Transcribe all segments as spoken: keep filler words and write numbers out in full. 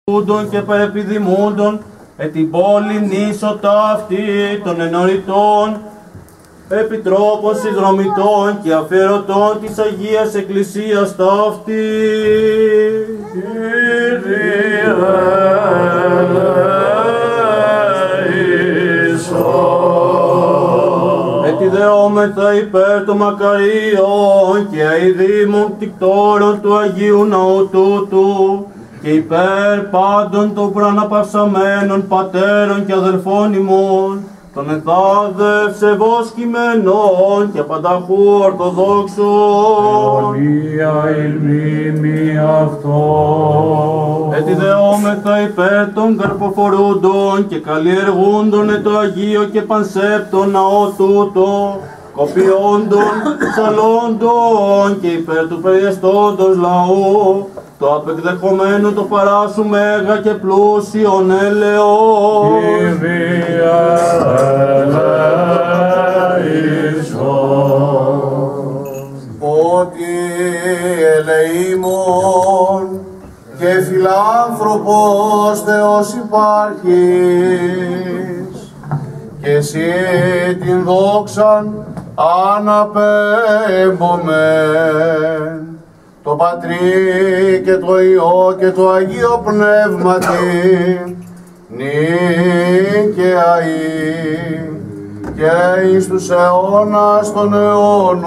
και παρεπιδημούντων, ε την πόλη νήσο ταύτη των ενωρητών, επιτρόπων συνδρομητών και αφιερωτών της Αγίας Εκκλησίας ταύτη. Κύριε ελέησον. Ετιδεόμεθα υπέρ των μακαρίων και αηδήμων κτητόρων του Αγίου Ναού τούτου, και υπέρ πάντων των προαναπαυσαμένων πατέρων και αδελφών ημών, των ενθάδευσε βοσκημένων και πανταχού ορθοδόξων. Αιωνία η μνήμη αυτό. Ετιδεόμεθα υπέρ των καρποφορούντων και καλλιεργούντων εν το Αγίο και πανσέπτον ναό τούτο, κοπιόντων, ψαλόντων και υπέρ του περιεστόντος λαού, το απεκδεχομένο το παράσου μέγα και πλούσιον έλεος. Κύριε ελέησον. Ότι ελεήμων και φιλάνθρωπος Θεός υπάρχεις, και εσύ την δόξαν αναπέμπομεν, το Πατρί και το Υιό και το Αγίο Πνεύματι, νυν και αεί και εις τους αιώνας των αιώνων.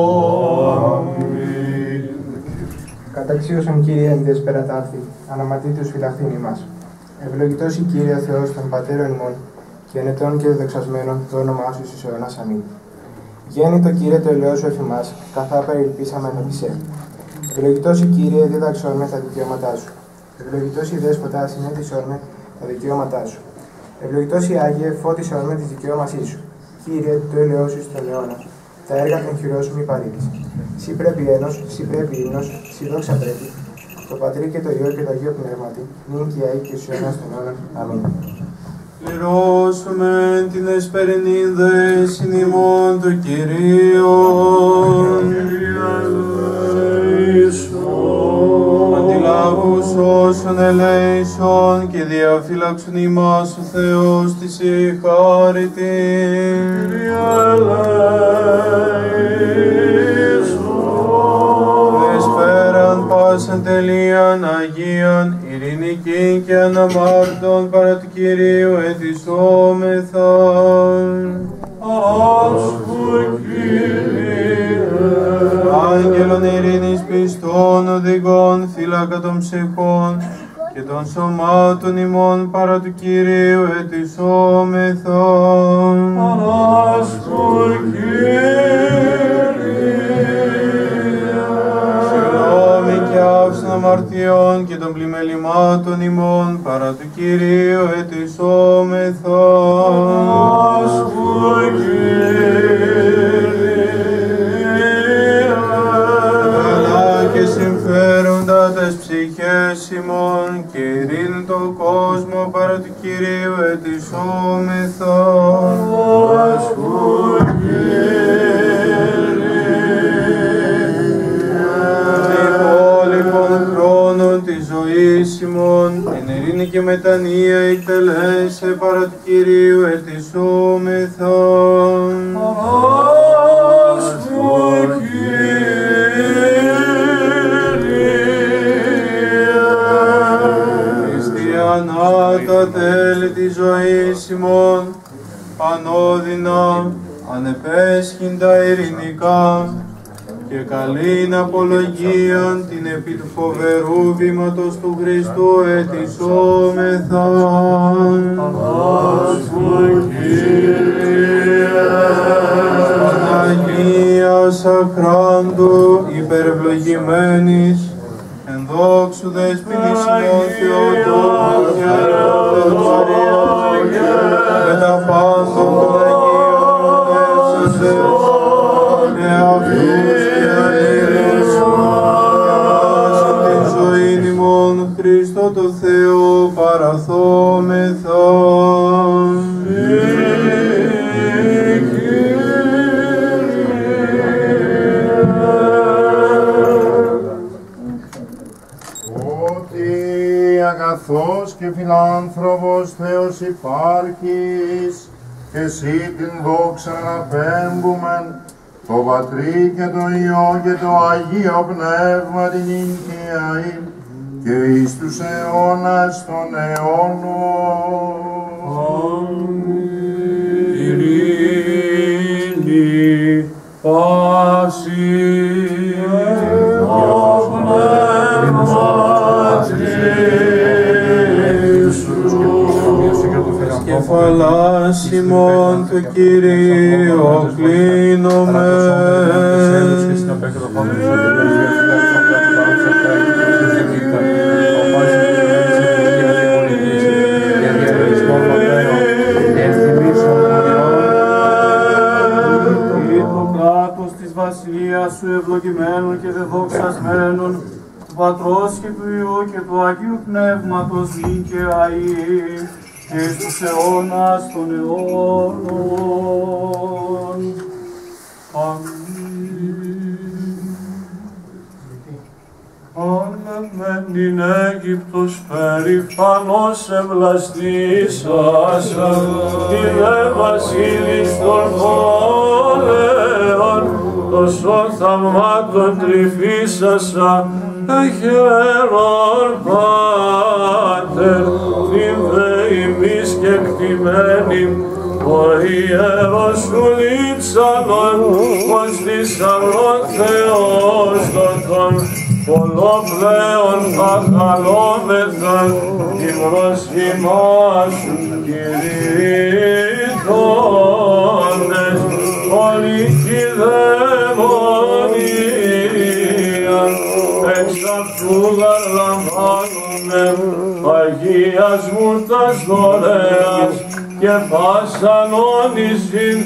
Καταξίωσον Κύριε εν τες περατάρθη, αναματήτως φυλαχθήν ημάς. Ευλογητός η Κύριε ο Θεός των Πατέρων ημών, και ενετών και δεξασμένων το όνομά σου εις αιώνας. Αμήν. Γέννητο Κύριε το ελαιός σου εφ' ημάς, καθά περιελπίσαμεν επισέ. Ευλογητός η Κύριε δίδαξόν με τα δικαιώματά σου. Ευλογητός η Δέσποτα συνέτησόν με τα δικαιώματά σου. Ευλογητός η Άγιε φώτισόν με τις δικαιώμασή σου. Κύριε το ελαιός σου στον αιώνα, τα έργα των χειρών σου μη παρήγεις. Σύ πρέπει ένος, σύ πρέπει ύμνος, σύ δόξα πρέπει. Το Πατρί και το Υιό και το Αγίο Πνεύματι, νυν και αεί και στους αιώνας των αιώνων. Αμήν. Πληρώσουμε την εσπερινήν δέσιν ημών του Κυρίων. Αντιλάβους όσων ελέησον και διαφύλαξον ημάς ο Θεός της η χάρητη. Δεσπέραν πάσαν τελείαν Αγίαν, ειρηνική και αναμάρτων παρά του Κυρίου ετισόμεθα. Άσχου Κύριε. Άγγελον ειρήνης πιστών οδηγών, φύλακα των ψυχών και των σωμάτων ημών παρά του Κυρίου ετισόμεθα. Άσχου Κύριε. Συγγνώμη και άφησαν αμαρτιών και των πλημελημάτων ημών παρά του Κυρίου ετισόμεθα. Άσχου συμφέροντα τες ψυχές ημών και ειρήνη τον κόσμο παρά του Κυρίου ετισόμεθα. Άσχου Κύριε. Υπόλοιπων χρόνων της ζωής ημών την ειρήνη και μετανία εκτελέσε παρά του Κυρίου ετισόμεθα. Άσχου ανά τα τέλη της ζωής ημών, ανώδυνα, ανεπέσχυντα ειρηνικά, και καλήν απολογίαν την επί του φοβερού βήματος του Χριστού ετισόμεθα. Άσχου Κύριε. Παναγίας Αχράντου υπερευλογημένης, εν δόξου δέσποινης ημών Θεοτόκου και Θεός Μαρίας, με τα πάντων των Αγίων πνεύσαντες, με αυτούς και αλληλεσμάς την ζωήν ημών Χριστό το Θεό παραθόμεθα. αγαθός και φιλάνθρωπος Θεός υπάρχεις, και εσύ την δόξα να πέμπομεν, το Πατρί και το Υιό και το Αγίο Πνεύμα την νυν και εις τους αιώνας των αιώνων. Ειρήνη πάση το πνεύμα κεφαλάς ημών του Κυρίου κλείνομαι. Βασιλεία σου ευλογημένων και δεδοξασμένων, του Πατρός και του Υιού και του Αγίου Πνεύματος νυν και αεί και στους αιώνας των αιώνων. Αμήν. Μεν την Αίγυπτος περηφανώς ευλαστήσας, τη δε βασίλης των πόλεων, τόσο θαυμάτων τρυφήσασα, εχέρον Πάτερ, την δε ημείς και κτημένη, ο ιερός σου λείψανον, ως θησαυρών Θεός τον πολλοπλέον παχαλόμεθα, την προσχημά σου κηρύττοντες, ολική δαιμονία, εξ αυτού λαμβάνουμε Αγίας μου τας δωρεάς και πάσαν όνησιν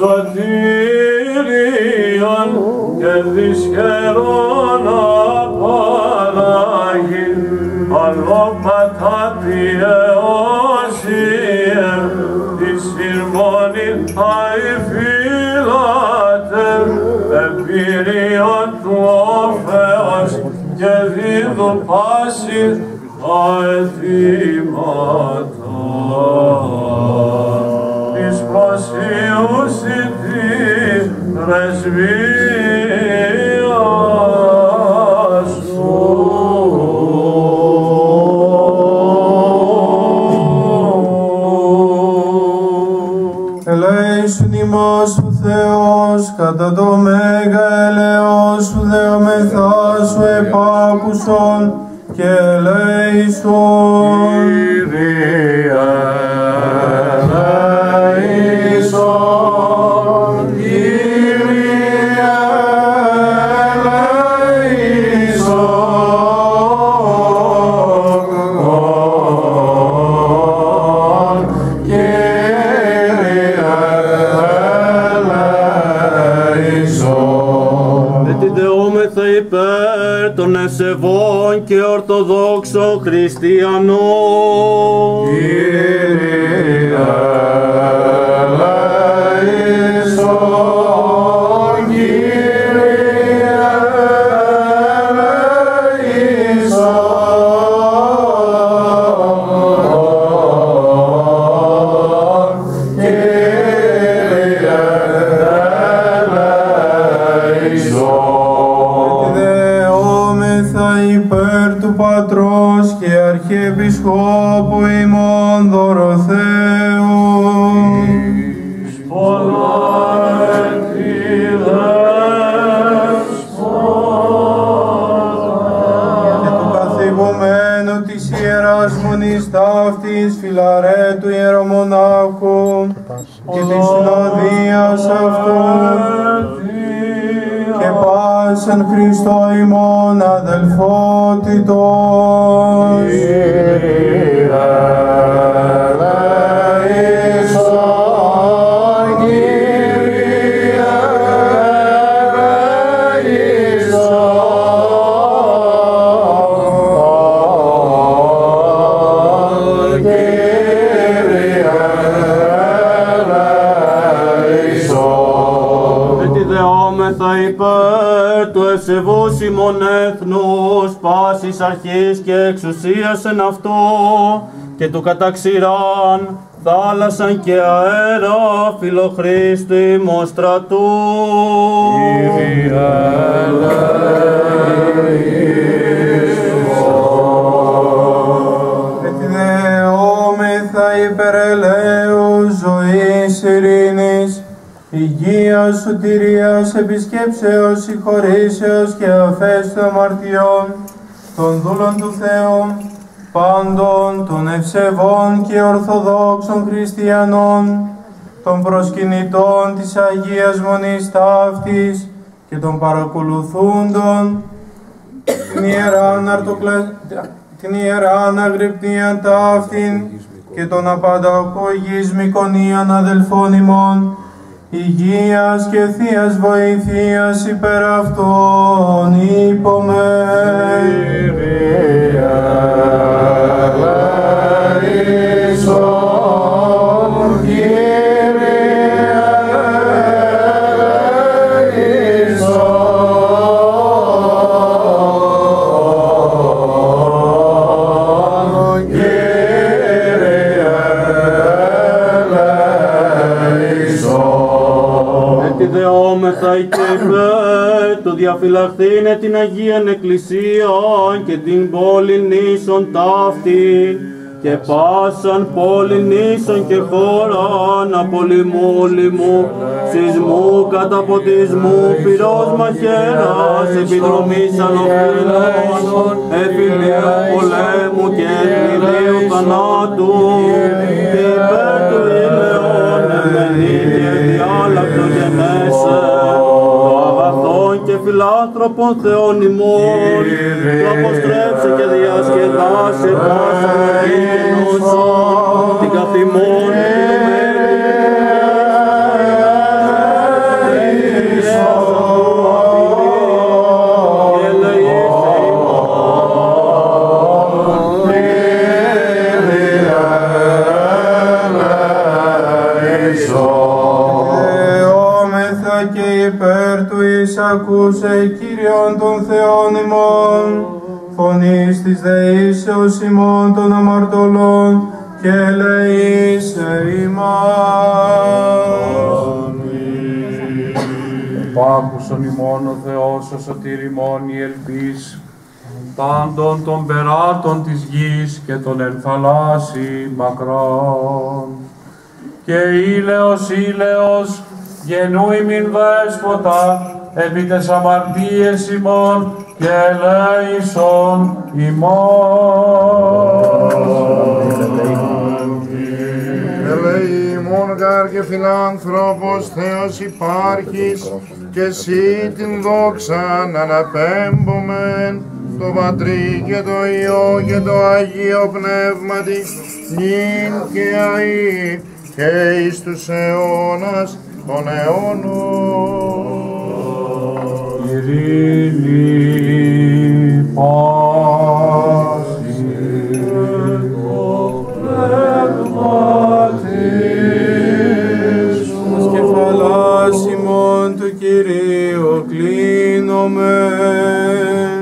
σωτήριον και δυσχερών απαράγειν, αλλόπατα ποιεώσιε, της ηρμόνην αηφύλατε, επίριον του όφεως και δίδου πάση αεθήματα. Της προσίουσι τη πρεσβεία σου. Ελέησον ημάς ο Θεός, κατά το μέγα ελεός σου δεομεθά σου επάκουσον και ελέησον. Κύριε, ελέησον, Κύριε, ελέησον, Κύριε, ελέησον. Με την δεόμεθα υπέρ των ευσεβών και ορθοδόξων χριστιανών. Κύριε, ελέησον, Κύριε, ελέησον, Κύριε, ελέησον. Δεόμεθα υπέρ του Πατρός και Αρχιεπισκόπου ημών Δωροθέου. Και του καθηγουμένου της Ιεράς Μονής ταύτης Φιλαρέτου Ιερομονάχου και της συνοδείας αυτού και πάσαν Χριστό ημών αδελφότητος. Κύριε, ελέησον, Κύριε, ελέησον, Κύριε, ελέησον. Με τη δεόμεθα υπέρ του ευσεβούς ημών έθνους πάσης αρχής και εξουσίας εν αυτό, και του καταξηράν, θάλασσαν και αέρα, φιλοχρήστη ημών στρατού. Κύριε Ετιδεόμεθα υπερελαίους ζωής ειρήνης, υγείας, σωτηρίας, επισκέψεως, συγχωρήσεως και αφές των αμαρτιών, των δούλων του Θεού, πάντων των ευσεβών και ορθοδόξων χριστιανών, των προσκυνητών της Αγίας Μονής Ταύτης και των παρακολουθούντων την Ιεράν, Αρτοκλα... την Ιεράν Αγρυπνίαν Ταύτην και των απανταχωγής Μικονίαν αδελφών ημών, υγείας και θείας βοηθείας υπέρ αυτών είπομεν. Δεόμεθα και υπέρ του διαφυλαχθήνε την Αγίαν Εκκλησίαν και την πόλην νήσων ταύτην και πάσαν πόλην νήσων και χώραν απολυμού λοιμού, σεισμού, καταποτισμού, πυρός μαχαίρας, επιδρομής ανοφύλων, εφηλίου πολέμου και εκκληδίου θανάτου και υπέρ του ηλαιών εμενή και διάλακτο γενέσαι, το αγαθόν και φιλάνθρωπον Θεόν ημών, το αποστρέψε και διασκεδάσε πάσα γεννούσα, την καθημόν ακούσε Κύριον των Θεών ημών, φωνής της δεήσεως ημών των αμαρτωλών και ελεήσε ημάς. Επάκουσον ημών ο Θεός ο σωτήρ ημών η ελπίς, πάντων των περάτων της γης και των εν θαλάσσι μακρόν. Και ήλαιος ήλαιος γενού ημιν δέσποτα, επί τες αμαρτίες ημών και ελέησον ημών. Ελέη ημών γάρ και φιλάνθρωπος Θεός υπάρχεις, και εσύ την δόξαν αναπέμπομεν, το Πατρί και το Υιό και το Αγίο Πνεύματι, νυν και αεί και εις τους αιώνας των αιώνων. Ειρήνη, πάση, το πνεύμα της ως κεφαλάς ημών του Κυρίου κλείνομεν.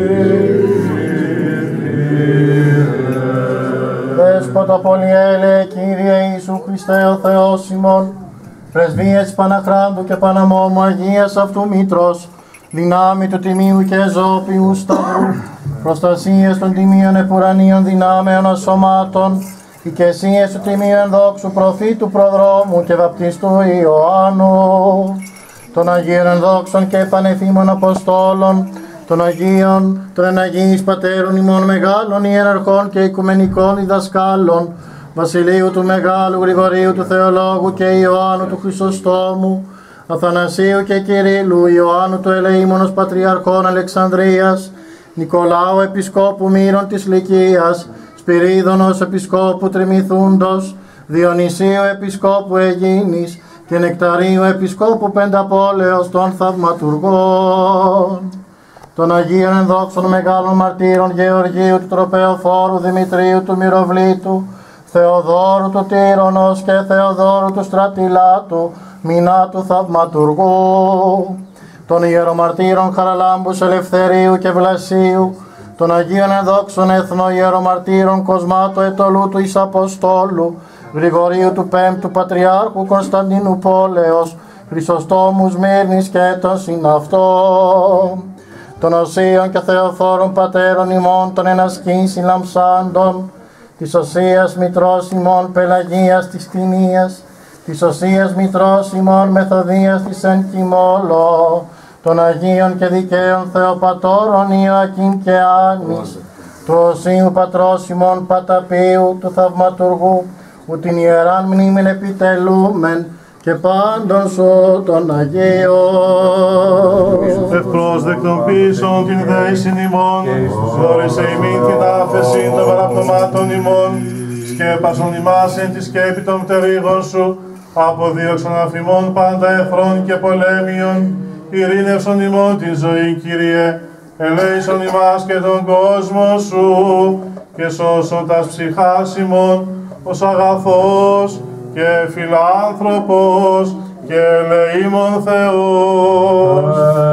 Δέσποτα πολυέλε, Κύριε Ιησού Χριστέ ο Θεός ημών, πρεσβείες Παναχράντου και Παναμόμου Αγίας αυτού Μήτρος, δυνάμει του Τιμίου και Ζώπιου Σταυρού, προστασίες των Τιμίων Επουρανίων δυνάμεων ασωμάτων, οικεσίες του Τιμίου Ενδόξου Προφήτου Προδρόμου και Βαπτιστού Ιωάννου, των Αγίων Ενδόξων και Πανεφήμων Αποστόλων, των Αγίων, των Εναγίης Πατέρων ημών μεγάλων ιεραρχών και οικουμενικών διδασκάλων, Βασιλείου του Μεγάλου, Γρηγορίου του Θεολόγου και Ιωάννου του Χρυσοστόμου, Αθανασίου και Κυρίλλου, Ιωάννου του Ελεήμονος Πατριαρχών Αλεξανδρίας, Νικολάου Επισκόπου Μύρων της Λυκίας, Σπυρίδωνος Επισκόπου Τριμηθούντος, Διονυσίου Επισκόπου Αιγίνης και Νεκταρίου Επισκόπου Πενταπόλεως των Θαυματουργών, των Αγίων Ενδόξων Μεγάλων Μαρτύρων Γεωργίου του Τροπεοφόρου, Δημητρίου του Μυροβλήτου, Θεοδόρου του Τύρονος και Θεοδόρου του Στρατιλάτου, Μινάτου Θαυματουργού, των Ιερομαρτύρων Χαραλάμπους Ελευθερίου και Βλασίου, των Αγίων Ενδόξων Εθνών Ιερομαρτύρων Κοσμάτου Ετωλού του εις Αποστόλου, Γρηγορίου του Πέμπτου Πατριάρχου Κωνσταντίνου Πόλεως, Χρυσοστόμου Σμύρνης και των συναυτών, των Οσίων και Θεοφόρων Πατέρων ημών των ενασκήν συλλαμψάντων, της Οσίας Μητρός ημών Πελαγίας της Κτηνίας, της Οσίας Μητρός ημών Μεθοδίας της εν Κιμόλο, των Αγίων και Δικαίων Θεοπατώρων Ιωακήμ και Άννης, του Οσίου Πατρός ημών Παταπίου, του Θαυματουργού, που την Ιεράν μνήμην επιτελούμεν, και πάντων σου των Αγίων. Ευπρόσδεκτον πίσω την δέησιν ημών, δόρισε ημίν την άφεση των παραπτωμάτων ημών, σκέπασον ημάς εν τη σκέπη των πτερίγων σου, αποδίωξον αφημών πάντα εχθρών και πολέμιων, ειρήνευσον ημών την ζωή, Κύριε, ελέησον ημάς και τον κόσμο σου, και σώσον τας ψυχάς ημών, ως αγαθός και φιλάνθρωπος και ελεήμων Θεός.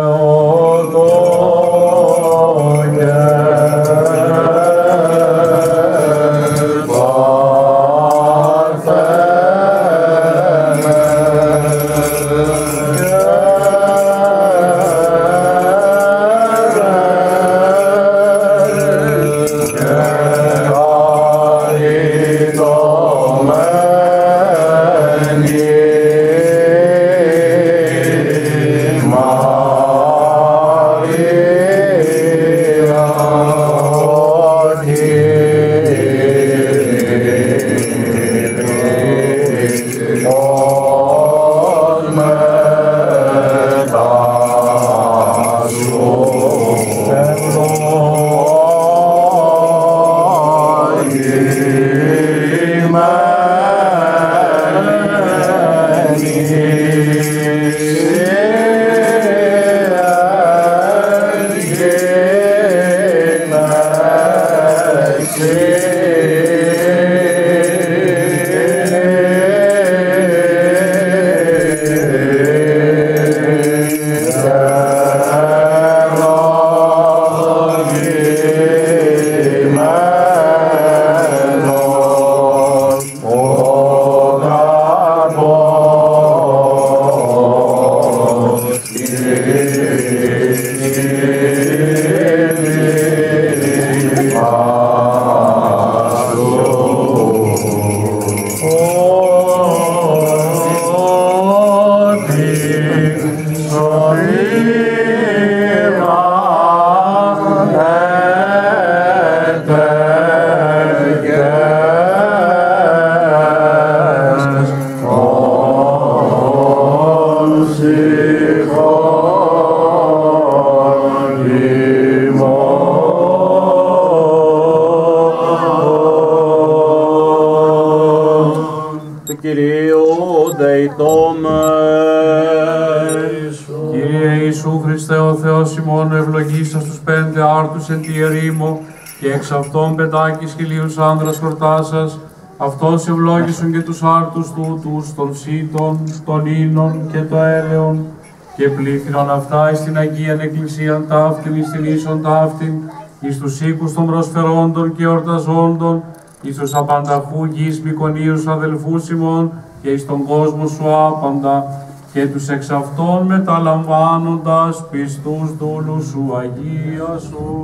Κύριε Ιησού Χριστέ ο Θεός ημών, ευλογήσας τους πέντε άρτους εν τη ερήμο και εξ αυτών πεντάκις χιλίους άνδρας χορτάσας, αυτός ευλόγησον και τους άρτους τούτους, των σύτων, των ίνων και το έλεον, και πλήθυνον αυτά εις την Αγίαν Εκκλησίαν ταύτην, εις την ίσον ταύτην, εις τους οίκους των προσφερόντων και εορταζόντων, εις τους απανταχού γης Μικονίους αδελφούς ημών, και εις τον κόσμο σου άπαντα, και τους εξ αυτών μεταλαμβάνοντας πιστούς δούλους σου αγίασον.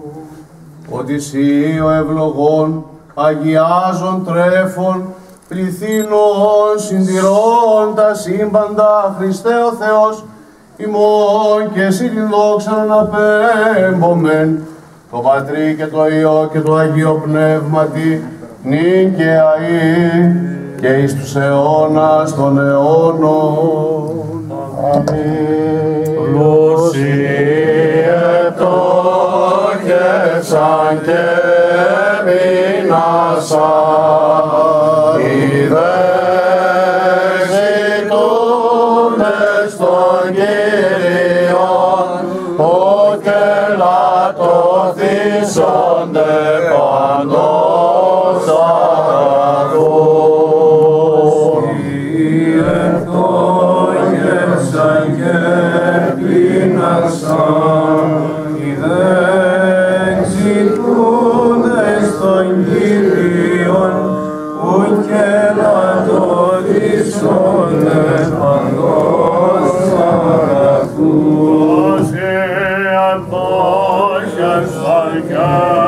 Ότι σύ ο ευλογών αγιάζων τρέφων, πληθύνων συντηρών τα σύμπαντα, Χριστέ ο Θεός ημών, και εσύ την δόξα αναπέμπομεν, το Πατρί και το Υιό και το Αγίο Πνεύματι, νυν και αεί, και εις τους αιώνας των αιώνων. Αμήν. Λουσιετόχεσαν και μείνασαν, είδες ζητούντες των Κύριων, ο και λατωθήσονται παντός αγαθούς. Σαν, είδε εξαρκιά.